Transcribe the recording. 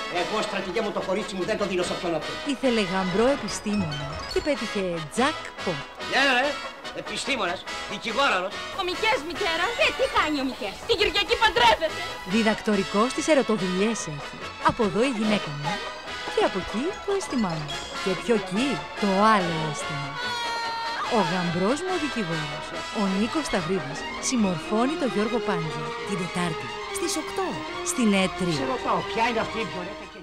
Εγώ στρατηγέ μου το κορίτσι μου δεν το δίνω σε αυτόν αυτό. Ήθελε γαμπρό επιστήμονα και πέτυχε jackpot. Ναι, επιστήμονας, δικηγόραρος. Ο Μικές, μητέρα. Τι κάνει ο Μικές? Την Κυριακή παντρεύεται. Διδακτορικό στις ερωτοδουλειές έχει. Από εδώ η γυναίκα μου και από εκεί το αίσθημά μου. Και πιο εκεί το άλλο αίσθημα. Ο γαμπρός μου ο δικηγόρος, ο Νίκος Σταυρίδης, συμμορφώνει τον Γιώργο Πάντζη την Τετάρτη στις 8 στην ΕΤΡΙ. Σε ρωτάω, ποια είναι αυτή η